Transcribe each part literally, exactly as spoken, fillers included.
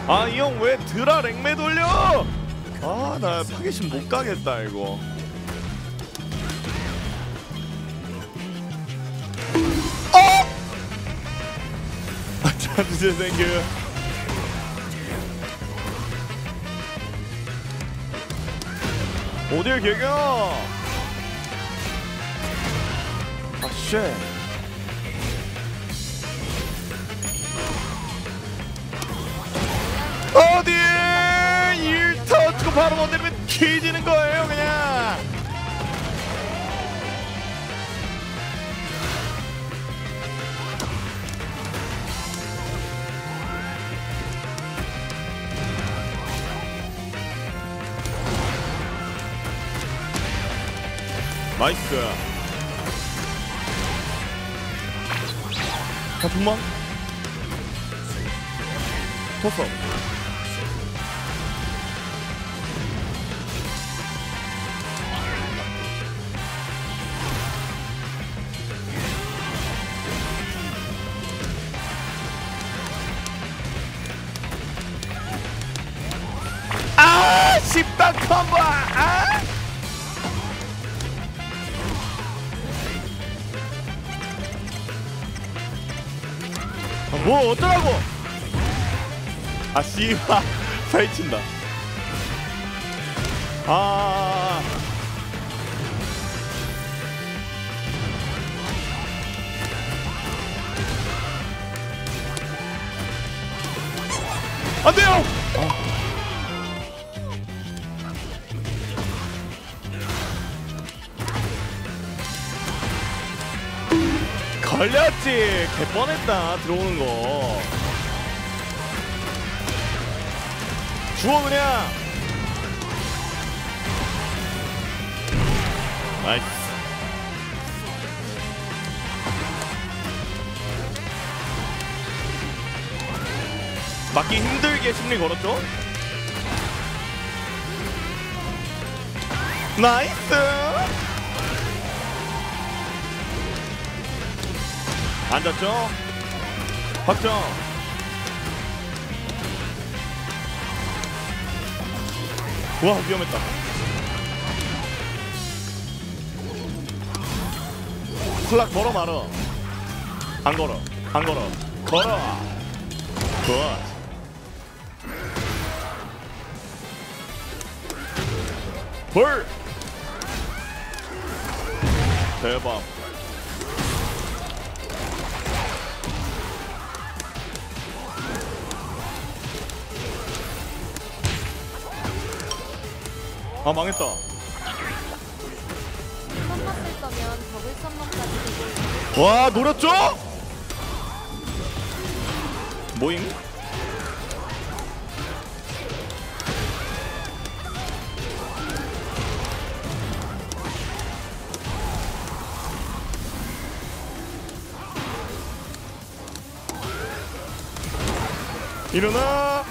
아 이 형 왜 드라 랭매 돌려? 아 나 파괴신 못 가겠다 이거. 어? 아 잠시 생겨. 어딜 개겨? 아 쉣. 어디에 일 터치고 바로 건드리면 뒤지는 거예요 그냥. 나이스. 자 분만 토스. 아 십단 컴보. 아 뭐 어쩌라고? 아 씨발 사이친다. 아 안돼요. 아. 걸렸지. 개뻔했다 들어오는 거. 주워 그냥. 나이스. 맞기 힘들게 심리 걸었죠. 나이스. 앉았죠? 확정. 와 위험했다. 슬락 걸어 말어. 안 걸어. 안 걸어. 걸어. 굿. 볼. 대박. 아 망했다. 썸났을 거면 더블 썸넘까지 되고. 와 노렸죠? 뭐임? 일어나.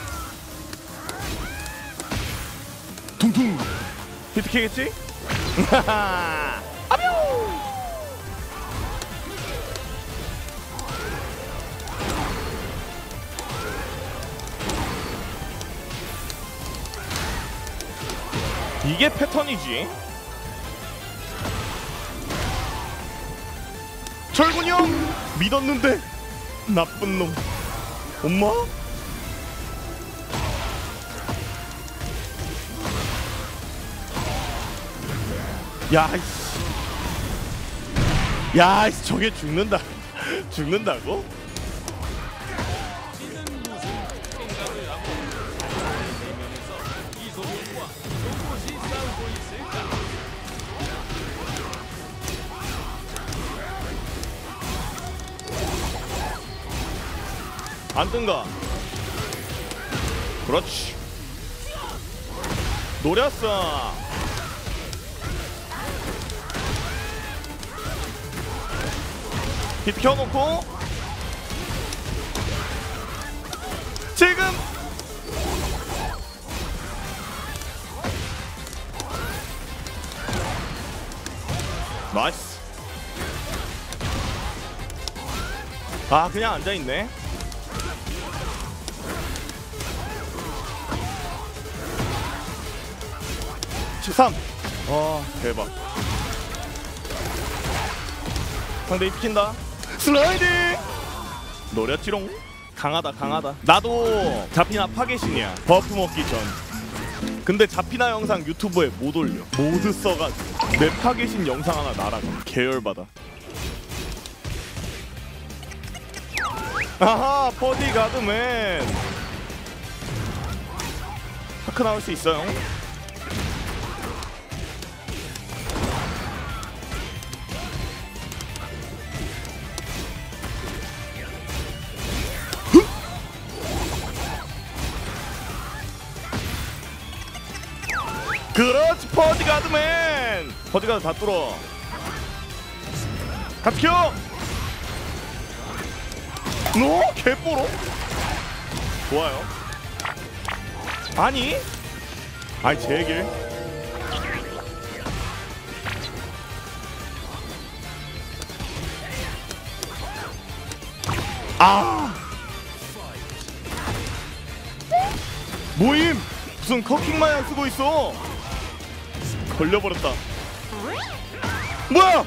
퉁퉁. 히트키겠지? 아뮤. 이게 패턴이지. 철군이 형 믿었는데 나쁜 놈. 엄마? 야이씨. 야이씨 저게 죽는다. 죽는다고? 안 뜬가? 그렇지. 노렸어. 히트 켜놓고 지금 나이스. 아 그냥 앉아있네. 삼. 와 대박. 상대 입힌다. 슬라이딩. 노렸지롱. 강하다 강하다. 나도 자피나 파괴신이야. 버프 먹기 전. 근데 자피나 영상 유튜브에 못 올려. 모드 써가지고 내 파괴신 영상 하나 날아가. 계열받아. 아하 버디가드맨. 파크 나올 수 있어요. 그렇지 버디가드맨. 버디가드 다 뚫어. 다 튀어. 너 개뽀로. 좋아요. 아니 아이 제길. 아 모임 무슨 커킹 마냥 쓰고 있어. 걸려버렸다. 뭐야?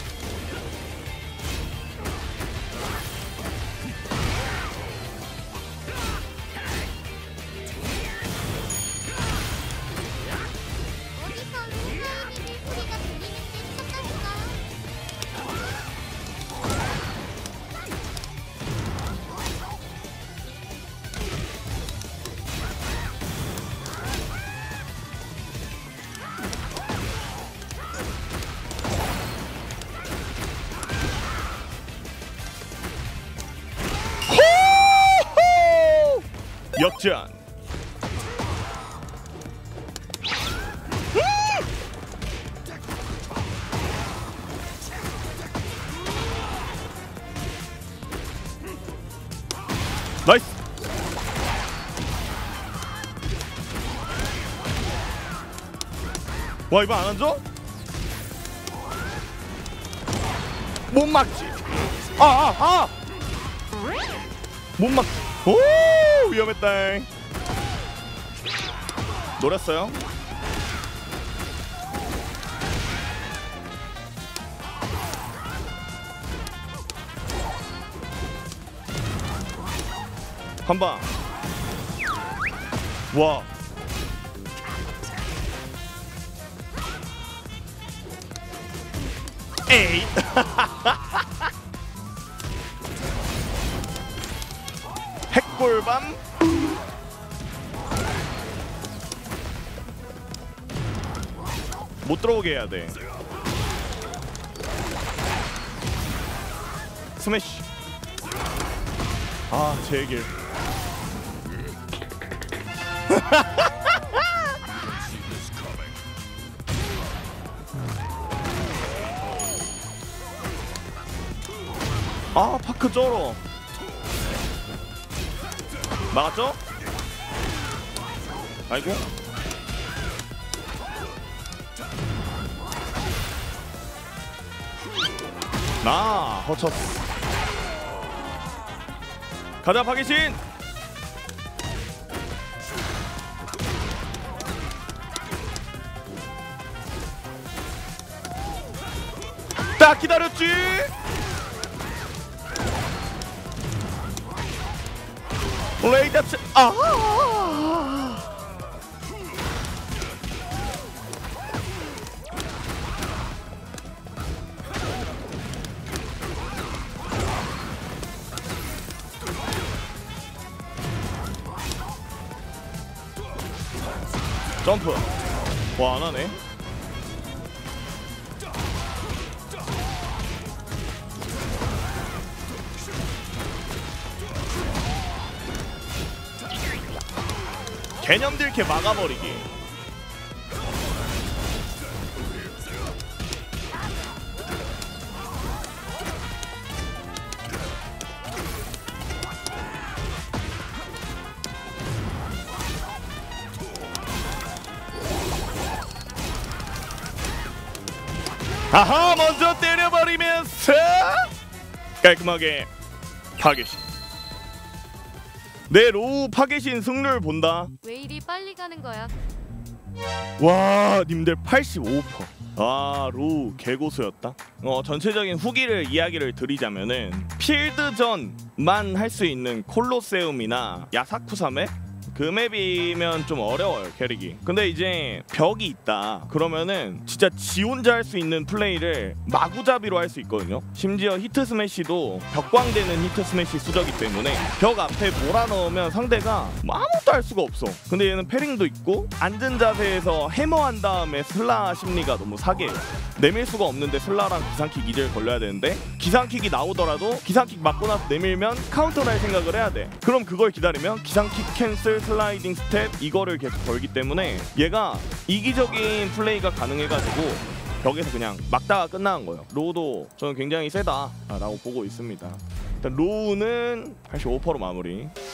어디서 루나우님의 소리가 들리는지 찾아볼까? 호호! 역전. 나이스. 와 이거 안 앉아? 못 막지. 아아 아, 아! 못 막. 오 위험했다. 노렸어요. 한방. 와. 에이. 핵골밤. 못 들어오게 해야 돼. 스매시. 아 제길. 아 파크 쩔어. 막았죠? 아이고. 나 허쳤어. 가자 파괴신. 딱 기다렸지. 레이더츠. 아 점프. 와 안하네. 개념들 이렇게 막아버리기. 아하 먼저 때려버리면서 깔끔하게 파괴신. 내 로우 파괴신 승률 본다. 왜 이리 빨리 가는 거야? 와 님들 팔십오 퍼센트. 아 로우 개고수였다. 어 전체적인 후기를 이야기를 드리자면은 필드전만 할 수 있는 콜로세움이나 야사쿠사 맵? 그 맵이면 좀 어려워요 캐릭이. 근데 이제 벽이 있다 그러면은 진짜 지 혼자 할 수 있는 플레이를 마구잡이로 할 수 있거든요. 심지어 히트 스매시도 벽광되는 히트 스매시 수저기 때문에 벽 앞에 몰아넣으면 상대가 뭐 아무것도 할 수가 없어. 근데 얘는 패링도 있고 앉은 자세에서 해머한 다음에 슬라 심리가 너무 사기예요. 내밀 수가 없는데 슬라랑 기상킥 이질 걸려야 되는데 기상킥이 나오더라도 기상킥 맞고 나서 내밀면 카운터를 할 생각을 해야 돼. 그럼 그걸 기다리면 기상킥 캔슬 슬라이딩 스텝 이거를 계속 걸기 때문에 얘가 이기적인 플레이가 가능해가지고 벽에서 그냥 막다가 끝나는 거예요. 로우도 저는 굉장히 세다라고 보고 있습니다. 일단 로우는 팔십오 퍼센트 마무리.